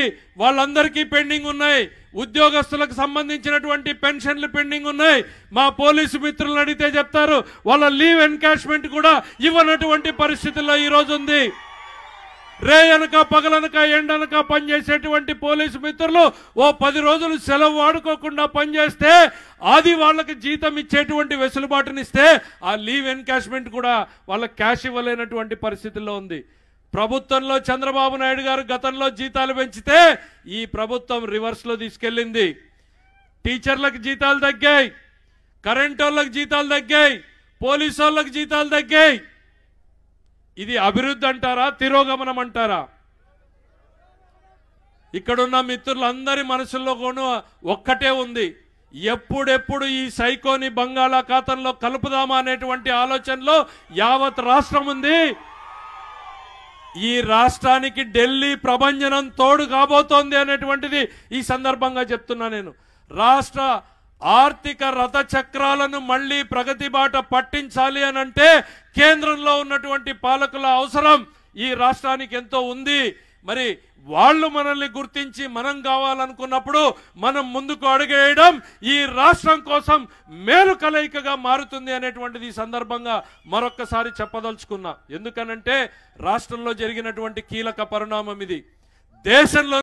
వాళ్ళందరికీ పెండింగ్ ఉన్నాయి. ఉద్యోగస్తులకు సంబంధించినటువంటి పెన్షన్లు పెండింగ్ ఉన్నాయి. మా పోలీసు మిత్రులను అడిగితే చెప్తారు వాళ్ళ లీవ్ ఎన్కాష్మెంట్ కూడా ఇవ్వనటువంటి పరిస్థితుల్లో ఈరోజు ఉంది. రేయనక పగలనక ఎండనక పనిచేసేటువంటి పోలీసు మిత్రులు ఓ 10 రోజులు సెలవు వాడుకోకుండా పనిచేస్తే అది వాళ్ళకి జీతం ఇచ్చేటువంటి వెసులుబాటునిస్తే ఆ లీవ్ ఎన్కాష్మెంట్ కూడా వాళ్ళకి క్యాష్ ఇవ్వలేనటువంటి పరిస్థితుల్లో ఉంది. ప్రభుత్వంలో చంద్రబాబు నాయుడు గారు గతంలో జీతాలు పెంచితే ఈ ప్రభుత్వం రివర్స్లో తీసుకెళ్ళింది. టీచర్లకు జీతాలు తగ్గాయి, కరెంట్ వాళ్ళకి జీతాలు తగ్గాయి, పోలీసు వాళ్ళకి జీతాలు తగ్గాయి. ఇది అభివృద్ధి అంటారా, తిరోగమనం అంటారా? ఇక్కడున్న మిత్రులందరి మనసుల్లో కూడా ఒక్కటే ఉంది, ఎప్పుడెప్పుడు ఈ సైకోని బంగాళాఖాతంలో కలుపుదామా అనేటువంటి ఆలోచనలో యావత్ రాష్ట్రం ఉంది. ఈ రాష్ట్రానికి ఢిల్లీ ప్రభంజనం తోడు కాబోతోంది అనేటువంటిది ఈ సందర్భంగా చెప్తున్నా. నేను రాష్ట్ర ఆర్థిక రథ చక్రాలను మళ్ళీ ప్రగతి బాట పట్టించాలి అనంటే కేంద్రంలో ఉన్నటువంటి పాలకుల అవసరం ఈ రాష్ట్రానికి ఎంతో ఉంది. మరి వాళ్ళు మనల్ని గుర్తించి మనం కావాలనుకున్నప్పుడు మనం ముందుకు అడుగేయడం ఈ రాష్ట్రం కోసం మేలు కలయికగా మారుతుంది అనేటువంటిది ఈ సందర్భంగా మరొక్కసారి చెప్పదలుచుకున్నా. ఎందుకనంటే రాష్ట్రంలో జరిగినటువంటి కీలక పరిణామం ఇది. దేశంలో